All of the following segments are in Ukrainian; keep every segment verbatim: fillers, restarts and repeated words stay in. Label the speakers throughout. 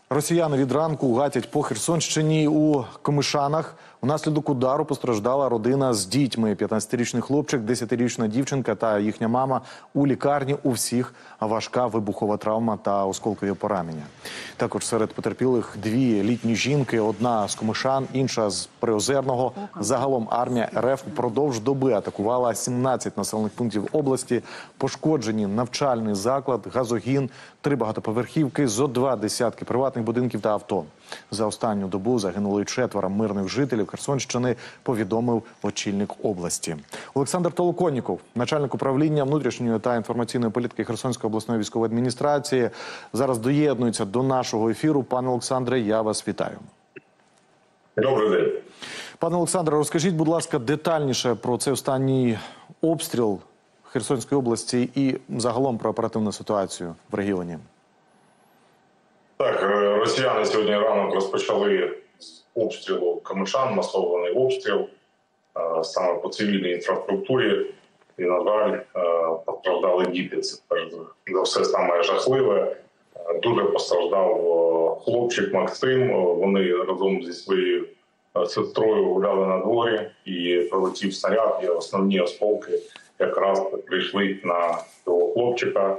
Speaker 1: Росіяни від ранку гатять по Херсонщині. У Комишанах внаслідок удару постраждала родина з дітьми. п'ятнадцятирічний хлопчик, десятирічна дівчинка та їхня мама у лікарні. У всіх важка вибухова травма та осколкові поранення. Також серед потерпілих дві літні жінки. Одна з Комишан, інша з Приозерного. Загалом армія РФ впродовж доби атакувала сімнадцять населених пунктів області. Пошкоджені навчальний заклад, газогін, три багатоповерхівки, зо два десятки приватних будинків та авто. За останню добу загинули четверо мирних жителів Херсонщини, повідомив очільник області. Олександр Толоконніков, начальник управління внутрішньої та інформаційної політики Херсонської обласної військової адміністрації, зараз доєднується до нашого ефіру. Пане Олександре, я вас вітаю.
Speaker 2: Добрий день.
Speaker 1: Пане Олександре, розкажіть, будь ласка, детальніше про цей останній обстріл Херсонської області і загалом про оперативну ситуацію в регіоні.
Speaker 2: Так, росіяни сьогодні ранок розпочали з обстрілу Комишан, масований обстріл саме по цивільній інфраструктурі. І, на жаль, постраждали діти. Це перш за все саме жахливе. Дуже постраждав хлопчик Максим. Вони разом зі своєю сестрою гуляли на дворі і прилетів снаряд, і основні осколки якраз прийшли на цього хлопчика.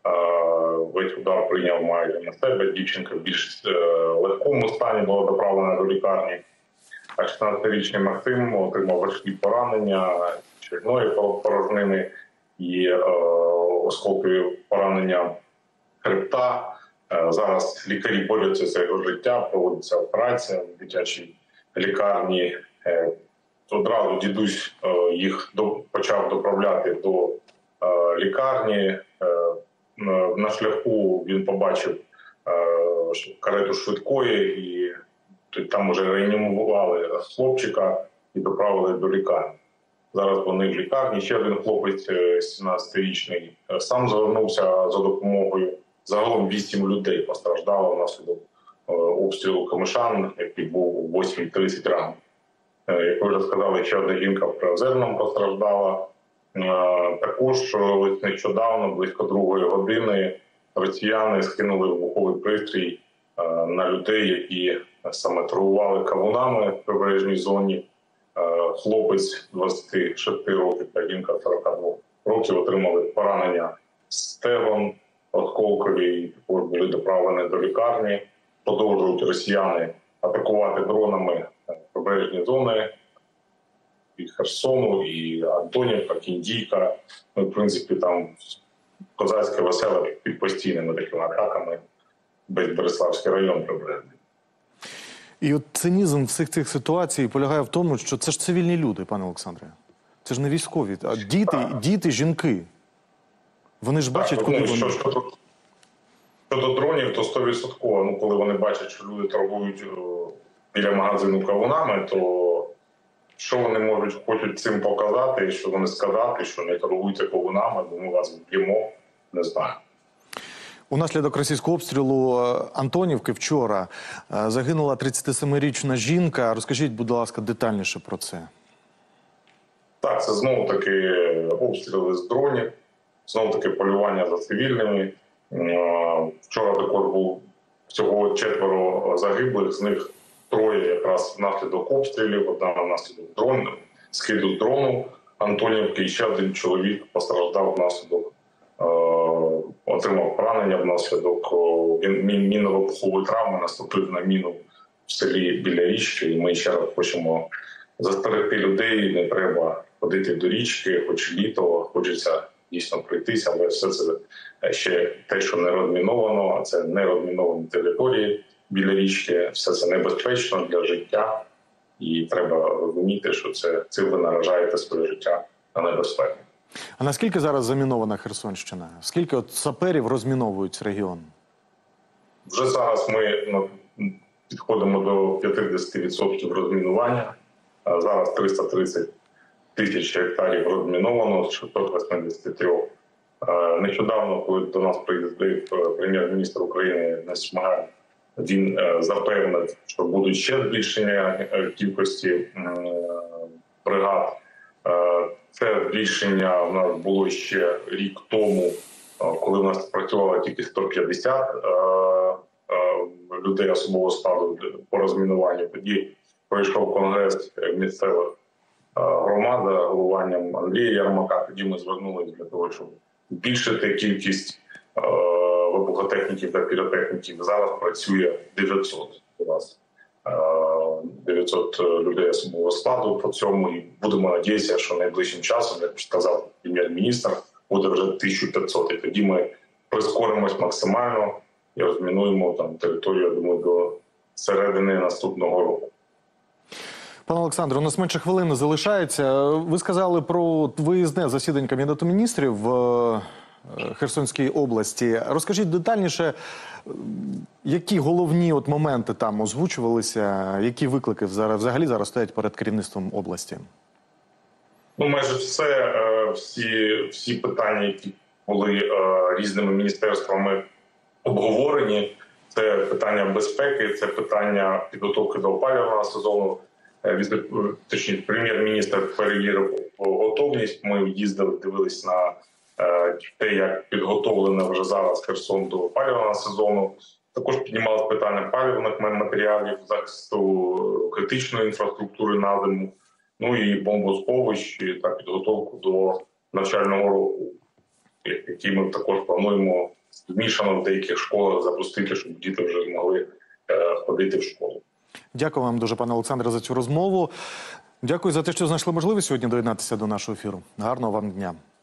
Speaker 2: Весь удар прийняв майже на себе. Дівчинка в більш легкому стані була доправлена до лікарні. А шістнадцятирічний Максим отримав важкі поранення черепної порожнини і е, осколкові поранення хребта. Е, зараз лікарі борються за його життя, проводиться операція в дитячій лікарні. Е, одразу дідусь е, їх до, почав доправляти до е, лікарні. Е, На шляху він побачив е, карету швидкої, і там вже реанімували хлопчика і доправили до лікарні. Зараз вони в лікарні. Ще один хлопець, сімнадцятирічний, сам звернувся за допомогою. Загалом вісім людей постраждало внаслідок е, обстрілу Комишан, який був о восьмій тридцять ранку. Е, як ви вже сказали, ще одна жінка в Приозерному постраждала. Також нещодавно, близько другої години, росіяни скинули вибуховий пристрій на людей, які саме торгували кавунами в прибережній зоні. Хлопець двадцяти шести років та жінка сорока двох років отримали поранення стегон, осколкові, і також були доправлені до лікарні. Продовжують росіяни атакувати дронами прибережні зони і Херсону, і Антонівка, Кіндійка. Ну, в принципі, там козацьке веселе під постійними такими атаками, Береславський район прибережний.
Speaker 1: І от цинізм всіх цих ситуацій полягає в тому, що це ж цивільні люди, пане Олександре. Це ж не військові, а діти, діти, жінки. Вони ж бачать, так, куди вони... Що,
Speaker 2: що, щодо дронів, то сто відсотків, ну, коли вони бачать, що люди торгують біля магазину кавунами, то що вони можуть, хочуть цим показати, що вони сказати, що не торгуйте кавунами, бо ми вас вб'ємо, не знаю.
Speaker 1: Унаслідок російського обстрілу Антонівки вчора загинула тридцятисемирічна жінка. Розкажіть, будь ласка, детальніше про це.
Speaker 2: Так, це знову-таки обстріли з дронів, знову-таки полювання за цивільними. Вчора також був всього четверо загиблих, з них троє якраз внаслідок обстрілів, одна внаслідок дрон, скиду дрону Антонівки, і ще один чоловік постраждав внаслідок, е, отримав поранення внаслідок мінно-вибухової травми, наступив на міну в селі біля річки. І ми ще раз хочемо застерегти людей, не треба ходити до річки, хоч літо, хочеться дійсно пройтися, але все це ще те, що не розміновано, а це не розміновані території біля річки, все це небезпечно для життя, і треба розуміти, що це цим ви наражаєте своє життя на небезпеку.
Speaker 1: А наскільки зараз замінована Херсонщина? Скільки от саперів розміновують регіон?
Speaker 2: Вже зараз ми ну, підходимо до п'ятдесят відсотків розмінування. Зараз триста тридцять тисяч гектарів розміновано, шістсот вісімдесят три. Нещодавно, коли до нас приїздив прем'єр-міністр України Денис Шмигаль, він запевнив, що будуть ще збільшення кількості бригад. Це збільшення в нас було ще рік тому, коли в нас працювало тільки сто п'ятдесят людей особового складу по розмінуванню. Тоді пройшов конгрес місцевих громад головуванням Андрія Ярмака. Тоді ми звернулися для того, щоб збільшити кількість вибухотехніків та піротехніків. Зараз працює дев'ятсот у нас. дев'ятсот людей особового складу по цьому, і будемо надіятися, що найближчим часом, як сказав прем'єр-міністр, буде вже тисяча п'ятсот. І тоді ми прискоримось максимально і розмінуємо там територію, я думаю, до середини наступного року.
Speaker 1: Пане Олександре, у нас менше хвилини залишається. Ви сказали про виїзне засідання Кабінету міністрів в Херсонській області. Розкажіть детальніше, які головні от моменти там озвучувалися, які виклики взагалі зараз стоять перед керівництвом області?
Speaker 2: Ну, майже все, всі, всі питання, які були різними міністерствами обговорені, це питання безпеки, це питання підготовки до опалювального сезону. Точніше, прем'єр-міністр перевірив готовність. Ми їздили, дивились на те, як підготовлено вже зараз Херсон до опалювального сезону. Також піднімалось питання палівних матеріалів, захисту критичної інфраструктури на зиму, ну і бомбосховищ та підготовку до навчального року, який ми також плануємо змішано в деяких школах запустити, щоб діти вже змогли ходити в школу.
Speaker 1: Дякую вам дуже, пане Олександре, за цю розмову. Дякую за те, що знайшли можливість сьогодні доєднатися до нашого ефіру. Гарного вам дня.